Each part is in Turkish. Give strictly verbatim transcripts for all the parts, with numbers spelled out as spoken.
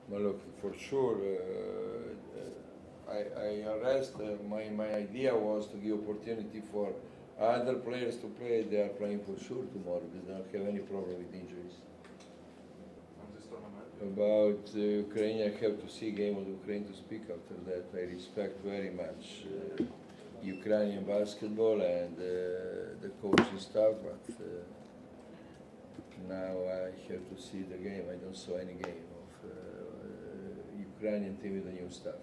Well, look, for sure, uh, I, I arrest, uh, my, my idea was to give opportunity for other players to play. They are playing for sure tomorrow because they don't have any problem with injuries. About uh, Ukraine, I have to see game of Ukraine to speak after that. I respect very much uh, Ukrainian basketball and uh, the coaching staff, but uh, now I have to see the game. I don't saw any game of uh, Ukrainian team with the new staff.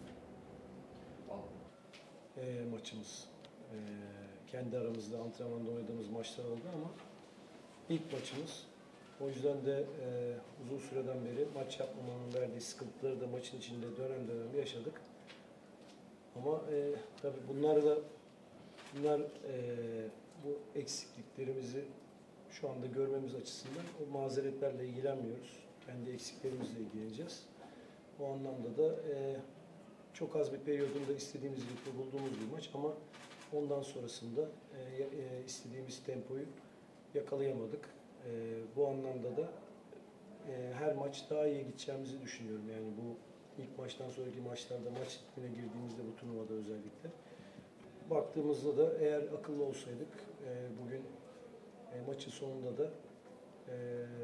E, maçımız. E, kendi aramızda antrenmanda oynadığımız maçlar oldu ama ilk maçımız. O yüzden de e, uzun süreden beri maç yapmamanın verdiği sıkıntıları da maçın içinde dönem dönem yaşadık. Ama e, tabii bunlar da bunlar e, bu eksikliklerimizi şu anda görmemiz açısından o mazeretlerle ilgilenmiyoruz. Kendi eksiklerimizle ilgileneceğiz. O anlamda da e, çok az bir periyodunda istediğimiz ritmi bulduğumuz bir maç ama ondan sonrasında e, e, istediğimiz tempoyu yakalayamadık. E, bu anlamda da e, her maç daha iyi gideceğimizi düşünüyorum. Yani bu ilk maçtan sonraki maçlarda maç ritmine girdiğimizde bu turnuvada özellikle baktığımızda da eğer akıllı olsaydık e, bugün e, maçın sonunda da e,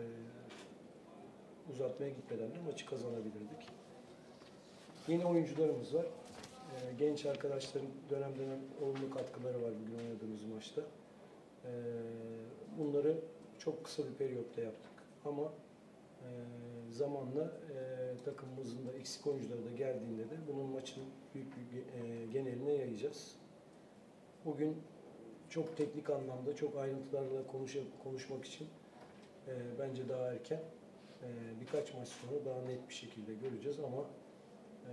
uzatmaya gitmeden de maçı kazanabilirdik. Yeni oyuncularımız var. E, genç arkadaşların dönem dönem olumlu katkıları var bugün oynadığımız maçta. E, bunları çok kısa bir periyotta yaptık ama e, zamanla e, takımımızın da eksik oyuncuları da geldiğinde de bunun maçın büyük bir e, geneline yayacağız. Bugün çok teknik anlamda, çok ayrıntılarla konuş konuşmak için e, bence daha erken. E, birkaç maç sonra daha net bir şekilde göreceğiz ama e,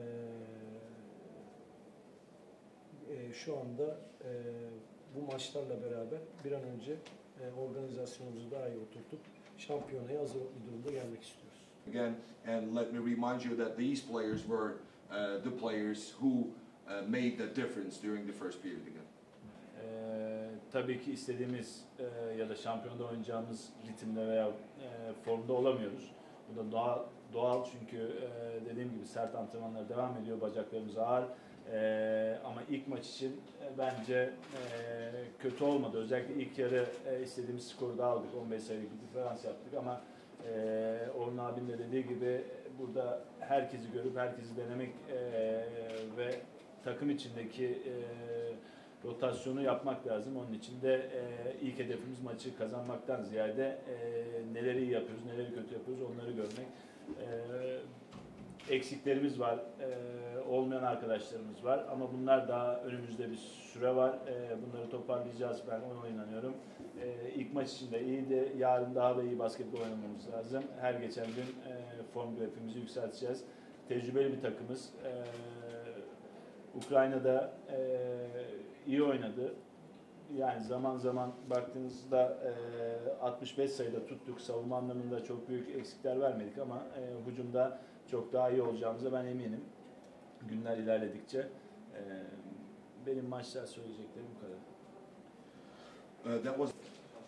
e, şu anda e, bu maçlarla beraber bir an önce e, organizasyonumuzu daha iyi oturtup şampiyonaya hazır bir durumda gelmek istiyoruz. Again, and let me remind you that these players were uh, the players who uh, made the difference during the first period again. Ee, tabii ki istediğimiz e, ya da şampiyonda oynayacağımız ritimde veya e, formda olamıyoruz. Bu da doğal, doğal çünkü e, dediğim gibi sert antrenmanlar devam ediyor, bacaklarımız ağır. E, ama ilk maç için e, bence e, kötü olmadı. Özellikle ilk yarı e, istediğimiz skoru da aldık. on beş sayılık bir diferans yaptık ama e, Orhun abinin de dediği gibi burada herkesi görüp herkesi denemek e, ve takım içindeki e, rotasyonu yapmak lazım. Onun için de e, ilk hedefimiz maçı kazanmaktan ziyade e, neleri iyi yapıyoruz, neleri kötü yapıyoruz onları görmek. E, eksiklerimiz var, e, olmayan arkadaşlarımız var ama bunlar daha önümüzde bir süre var. E, bunları toparlayacağız, ben ona inanıyorum. E, ilk maç için de iyiydi, yarın daha da iyi basketbol oynamamız lazım. Her geçen gün e, form grafiğimizi yükselteceğiz. Tecrübeli bir takımız. E, Ukrayna'da e, iyi oynadı. Yani zaman zaman baktığınızda e, altmış beş sayıda tuttuk. Savunma anlamında çok büyük eksikler vermedik ama e, hücumda çok daha iyi olacağımıza ben eminim. Günler ilerledikçe. E, benim maçlar söyleyeceklerim bu kadar. Uh, that was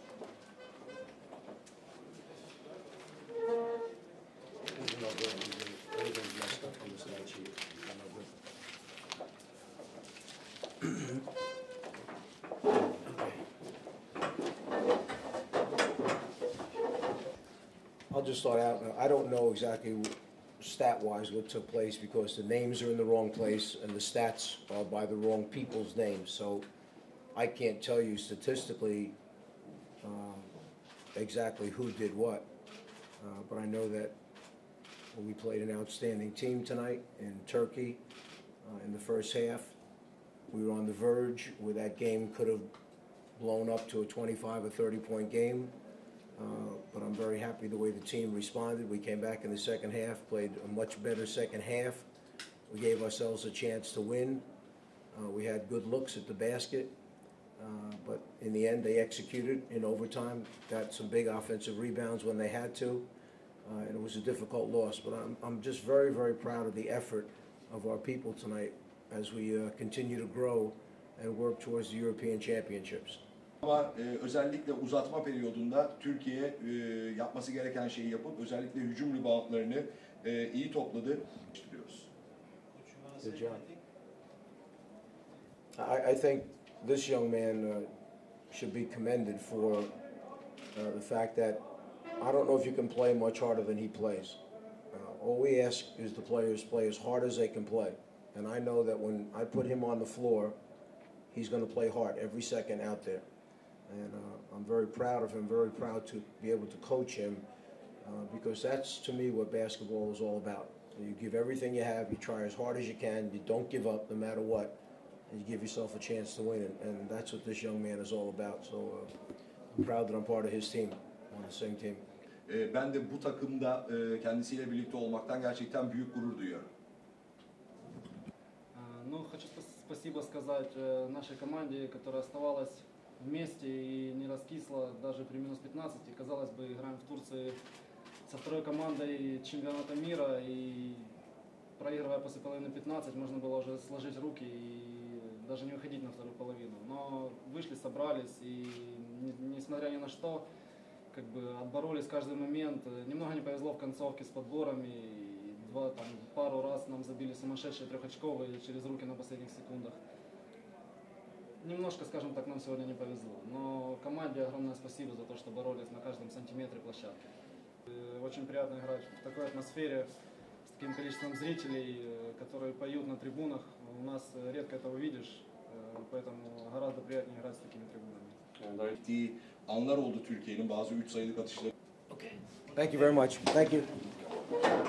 I'll just start out. I don't know exactly stat-wise what took place because the names are in the wrong place and the stats are by the wrong people's names. So I can't tell you statistically uh, exactly who did what. Uh, but I know that we played an outstanding team tonight in Turkey uh, in the first half. We were on the verge where that game could have blown up to a twenty-five or thirty point game. Uh, but I'm very happy the way the team responded. We came back in the second half, played a much better second half. We gave ourselves a chance to win. Uh, we had good looks at the basket, uh, but in the end they executed in overtime, got some big offensive rebounds when they had to, uh, and it was a difficult loss. But I'm, I'm just very, very proud of the effort of our people tonight as we uh, continue to grow and work towards the European Championships. Ama e, özellikle uzatma periyodunda Türkiye e, yapması gereken şeyi yapıp özellikle hücum reboundlarını e, iyi topladı. Diyoruz. Good job. I, I think this young man uh, should be commended for uh, the fact that I don't know if you can play much harder than he plays. Uh, all we ask is the players play as hard as they can play. And I know that when I put him on the floor, he's going to play hard every second out there. And uh, I'm very proud of him, very proud to be able to coach him uh, because that's, to me, what basketball is all about. You give everything you have, you try as hard as you can, you don't give up no matter what, and you give yourself a chance to win. And, and that's what this young man is all about. So uh, I'm proud that I'm part of his team, on the same team. E, ben de bu takımda e, kendisiyle birlikte olmaktan gerçekten büyük gurur duyuyorum. Ну, хочу спас- спасибо сказать э, нашей команде, которая оставалась вместе и не раскисла даже при минус пятнадцати. Казалось бы, играем в Турции со второй командой чемпионата мира, и проигрывая после половины пятнадцать, можно было уже сложить руки и даже не выходить на вторую половину. Но вышли, собрались, и не- несмотря ни на что, как бы отборолись каждый момент. Немного не повезло в концовке с подборами. И два, там, пару раз нам забили сумасшедшие трехочковые через руки на последних секундах. Немножко, скажем так, нам сегодня не повезло. Но команде огромное спасибо за то, что боролись на каждом сантиметре площадки. И очень приятно играть в такой атмосфере с таким количеством зрителей, э, которые поют на трибунах. У нас э, редко это увидишь, э, поэтому гораздо приятнее играть с такими трибунами. Gittiği anlar oldu Türkiye'nin bazı üç sayılık atışları. Thank you very much. Thank you.